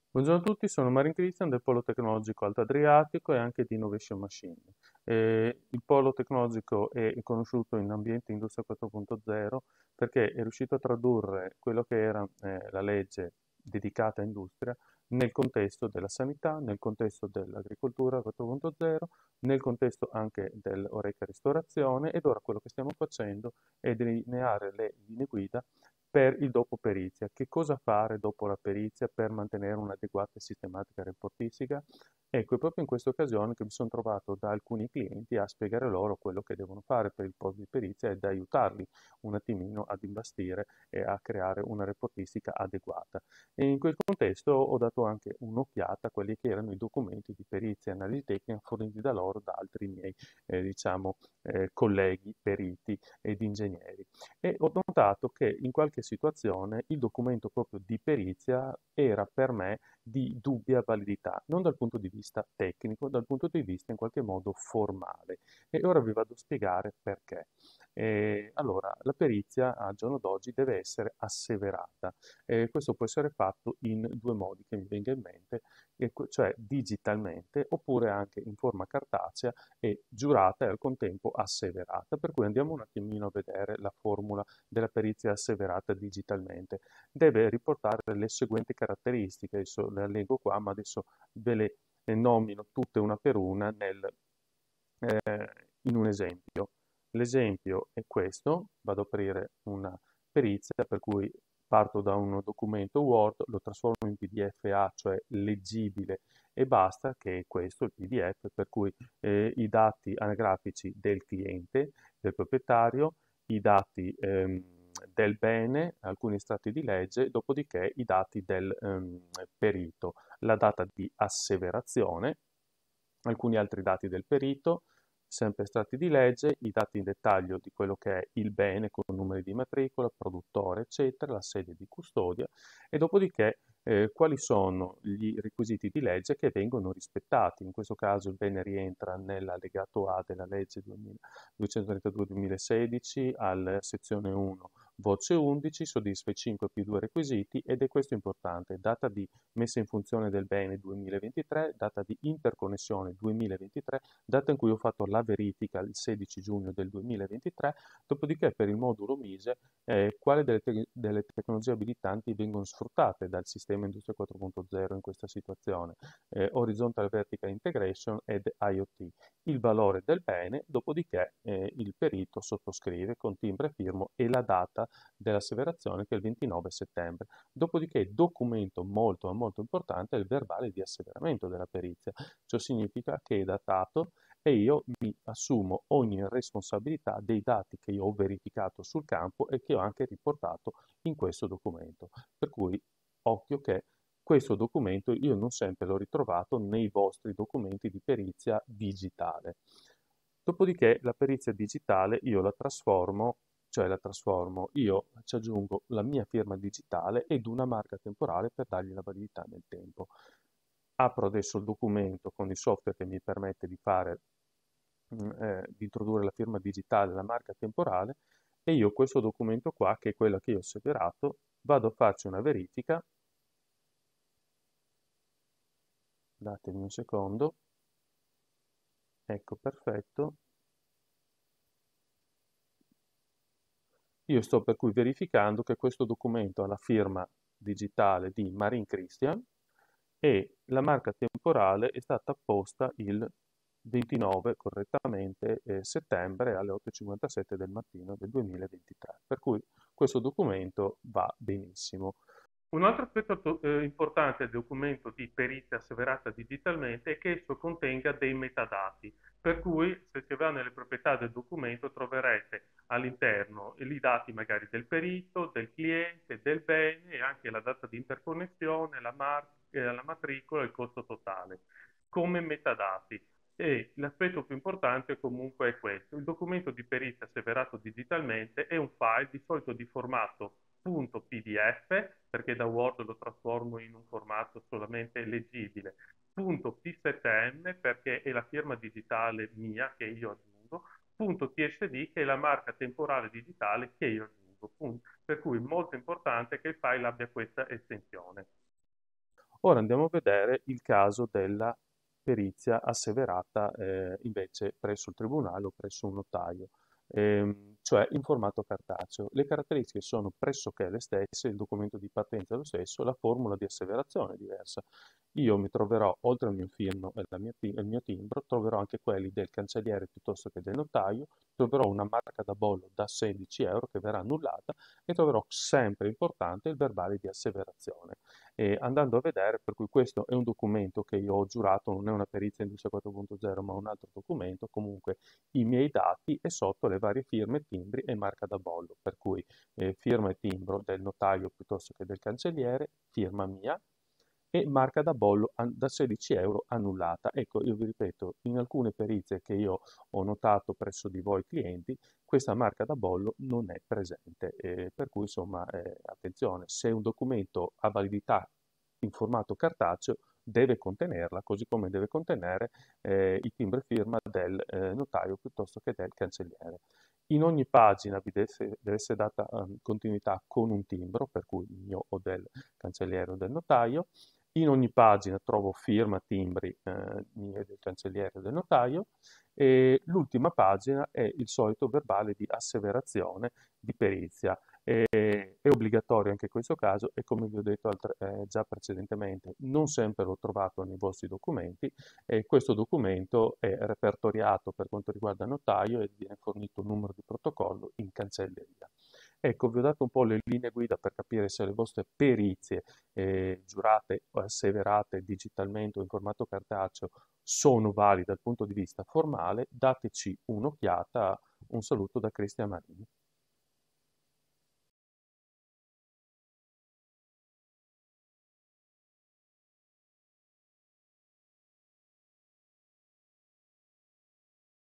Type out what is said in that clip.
Buongiorno a tutti, sono Marin Cristian del Polo Tecnologico Alto Adriatico e anche di Innovation Machine. Il Polo Tecnologico è conosciuto in ambiente Industria 4.0 perché è riuscito a tradurre quello che era la legge dedicata a industria nel contesto della sanità, nel contesto dell'agricoltura 4.0, nel contesto anche dell'oreca ristorazione ed ora quello che stiamo facendo è delineare le linee guida per il dopo perizia. Che cosa fare dopo la perizia per mantenere un'adeguata e sistematica reportistica? Ecco, è proprio in questa occasione che mi sono trovato da alcuni clienti a spiegare loro quello che devono fare per il post di perizia ed aiutarli un attimino ad imbastire e a creare una reportistica adeguata. E in quel contesto ho dato anche un'occhiata a quelli che erano i documenti di perizia e analisi tecnica forniti da loro da altri miei, colleghi, periti ed ingegneri e ho notato che in qualche situazione il documento proprio di perizia era per me di dubbia validità, non dal punto di vista tecnico, dal punto di vista in qualche modo formale. E ora vi vado a spiegare perché. Allora, la perizia al giorno d'oggi deve essere asseverata. Questo può essere fatto in due modi che mi venga in mente, cioè digitalmente oppure anche in forma cartacea e giurata e al contempo asseverata. Per cui andiamo un attimino a vedere la formula della perizia asseverata digitalmente. Deve riportare le seguenti caratteristiche, adesso le leggo qua, ma adesso ve le nomino tutte una per una in un esempio. L'esempio è questo, vado ad aprire una perizia per cui parto da un documento Word, lo trasformo in PDF-A, cioè leggibile e basta, che è questo il PDF, per cui i dati anagrafici del cliente, del proprietario, i dati del bene, alcuni estratti di legge, dopodiché i dati del perito, la data di asseverazione, alcuni altri dati del perito, sempre estratti di legge, i dati in dettaglio di quello che è il bene con numeri di matricola, produttore, eccetera, la sede di custodia e dopodiché quali sono gli requisiti di legge che vengono rispettati. In questo caso il bene rientra nell'allegato A della legge 232-2016 alla sezione 1 voce 11, soddisfa i 5 più 2 requisiti ed è questo importante, data di messa in funzione del bene 2023, data di interconnessione 2023, data in cui ho fatto la verifica il 16 giugno del 2023, dopodiché per il modulo MISE quali delle tecnologie abilitanti vengono sfruttate dal sistema Industria 4.0 in questa situazione, Horizontal Vertical Integration ed IoT, il valore del bene, dopodiché il perito sottoscrive con timbre e firmo e la data dell'asseverazione che è il 29 settembre. Dopodiché documento molto molto importante è il verbale di asseveramento della perizia. Ciò significa che è datato e io mi assumo ogni responsabilità dei dati che io ho verificato sul campo e che ho anche riportato in questo documento. Per cui occhio che questo documento io non sempre l'ho ritrovato nei vostri documenti di perizia digitale. Dopodiché la perizia digitale io la trasformo, io ci aggiungo la mia firma digitale ed una marca temporale per dargli la validità nel tempo. Apro adesso il documento con il software che mi permette di introdurre la firma digitale, la marca temporale e io questo documento qua, che è quello che io ho asseverato, vado a farci una verifica, datemi un secondo, ecco perfetto, io sto per cui verificando che questo documento ha la firma digitale di Marin Christian e la marca temporale è stata apposta il 29 correttamente settembre alle 8:57 del mattino del 2023, per cui questo documento va benissimo. Un altro aspetto importante del documento di perizia asseverata digitalmente è che esso contenga dei metadati, per cui se si va nelle proprietà del documento troverete all'interno i dati magari del perito, del cliente, del bene e anche la data di interconnessione, la matricola e il costo totale come metadati. E l'aspetto più importante comunque è questo. Il documento di perizia asseverato digitalmente è un file di solito di formato .pdf, perché da Word lo trasformo in un formato solamente leggibile, .p7m perché è la firma digitale mia che io aggiungo, .tsd che è la marca temporale digitale che io aggiungo. Per cui è molto importante che il file abbia questa estensione. Ora andiamo a vedere il caso della perizia asseverata invece presso il tribunale o presso un notaio, cioè in formato cartaceo. Le caratteristiche sono pressoché le stesse, il documento di partenza è lo stesso, la formula di asseverazione è diversa. Io mi troverò, oltre al mio firmo e il mio timbro, troverò anche quelli del cancelliere piuttosto che del notaio, troverò una marca da bollo da 16 euro che verrà annullata e troverò sempre importante il verbale di asseverazione. E andando a vedere, per cui questo è un documento che io ho giurato, non è una perizia Industria 4.0, ma un altro documento, comunque i miei dati e sotto le varie firme, timbri e marca da bollo, per cui firma e timbro del notaio piuttosto che del cancelliere, firma mia e marca da bollo da 16 euro annullata. Ecco, io vi ripeto, in alcune perizie che io ho notato presso di voi clienti, questa marca da bollo non è presente, per cui insomma attenzione, se un documento ha validità in formato cartaceo deve contenerla, così come deve contenere il timbro e firma del notaio piuttosto che del cancelliere. In ogni pagina deve essere data continuità con un timbro, per cui il mio o del cancelliere o del notaio. In ogni pagina trovo firma, timbri mie del cancelliere o del notaio e l'ultima pagina è il solito verbale di asseverazione di perizia. È obbligatorio anche in questo caso e come vi ho detto già precedentemente, non sempre l'ho trovato nei vostri documenti e questo documento è repertoriato per quanto riguarda il notaio e viene fornito un numero di protocollo in cancelleria. Ecco, vi ho dato un po' le linee guida per capire se le vostre perizie giurate o asseverate digitalmente o in formato cartaceo sono valide dal punto di vista formale. Dateci un'occhiata. Un saluto da Cristian Marini.